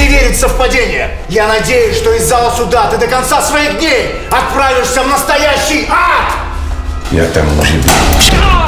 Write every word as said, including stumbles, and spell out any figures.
не верит в совпадение. Я надеюсь, что из зала суда ты до конца своих дней отправишься в настоящий ад! Я там уже был.